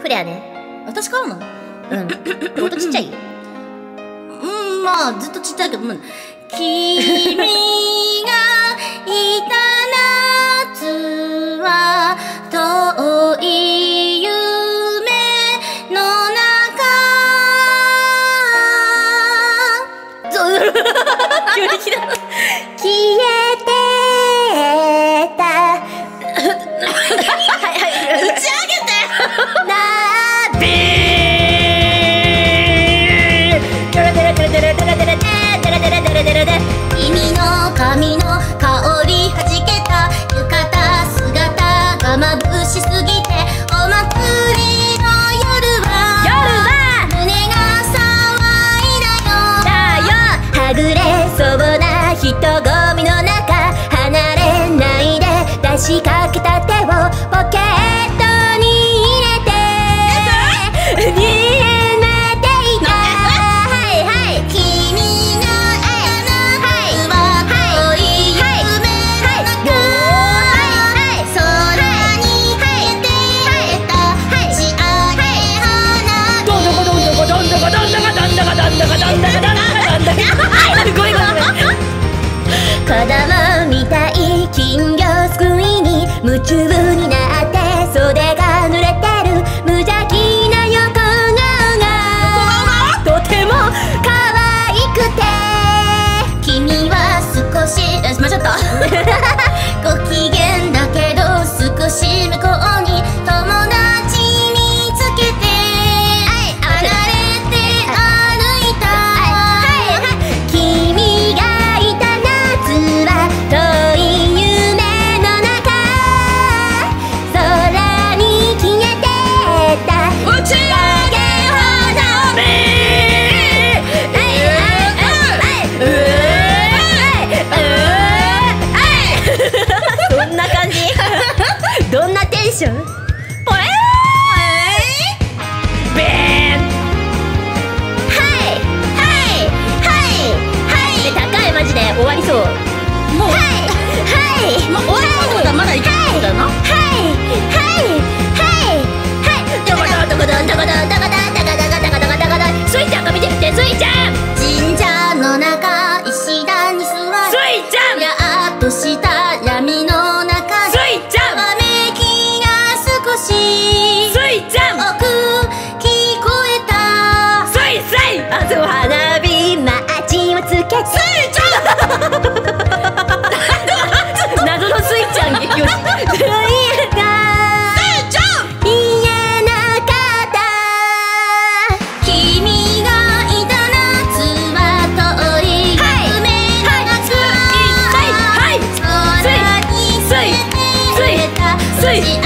フレアね。 私買うの？ うん。音ちっちゃい？ まあずっとちっちゃいけど、君がいた夏は遠い夢の中。 急に消えてた。はいはい。 打ち上げてなび君の髪の香りはじけた浴衣姿が眩しすぎてお祭りの夜は胸が騒いだよはぐれそうな人混みの中離れないで出しかけた手をポケットに入れて見えめていた。はいはい。君がいた夏は遠い夢の中。空に消えてた打ち上げ花火。 どんどこどんどこどんどこどんどこどんどこどんどこどんどこどんどこどんどこ。ごめんごめんごめん。 子供みたい金魚すくいに夢中になって袖が濡れてる無邪気な横顔がとても可愛くて君は少し間違ったご機嫌だけど少し向こうに友達見つけて離れて歩いた。君がいた夏は遠い夢の中空に消えてた打ち上げ花火。 そんな感じどんなテンション？ ベーン。 はいはいはいはい高いマジで終わりそう。 もうはいはい終わったことはまだいけないんだよな。 はいはいはいはいどこどこどんどこどんどこどんどこどこどこどこどこどこスイちゃんが見てみてスイちゃん神社の中石段に座スりイちゃんやっとした闇の中スイちゃんわめきが少しスイちゃん奥聞こえた。 スイスイ。 あそう花火マッチをつけてスイちゃん謎のスイちゃん激推しスイがスイちゃん言えなかった君がいた夏は遠い夢の中。 はい空に消えてたスイ